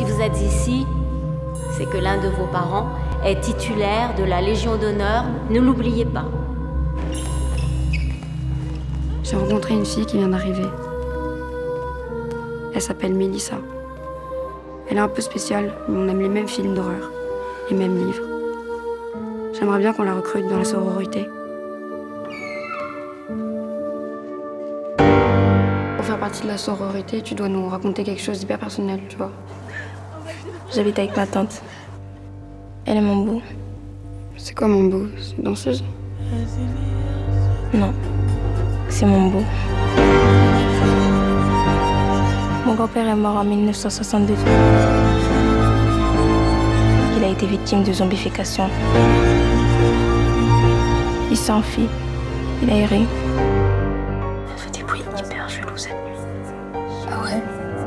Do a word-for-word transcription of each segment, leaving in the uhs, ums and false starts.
Si vous êtes ici, c'est que l'un de vos parents est titulaire de la Légion d'honneur. Ne l'oubliez pas. J'ai rencontré une fille qui vient d'arriver. Elle s'appelle Mélissa. Elle est un peu spéciale, mais on aime les mêmes films d'horreur, les mêmes livres. J'aimerais bien qu'on la recrute dans la sororité. Pour faire partie de la sororité, tu dois nous raconter quelque chose d'hyper personnel, tu vois. J'habite avec ma tante. Elle est mon beau. C'est quoi mon beau? C'est une danseuse? Non, c'est mon beau. Mon grand-père est mort en mille neuf cent soixante-deux. Il a été victime de zombification. Il s'est enfui. Il a erré. Elle fait des bruits hyper chelous cette nuit. Ah ouais?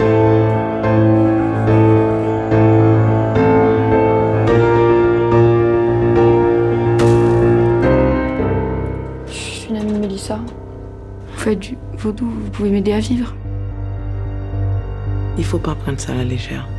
Je suis une amie de Mélissa. Vous faites du vaudou, vous pouvez m'aider à vivre. Il faut pas prendre ça à la légère.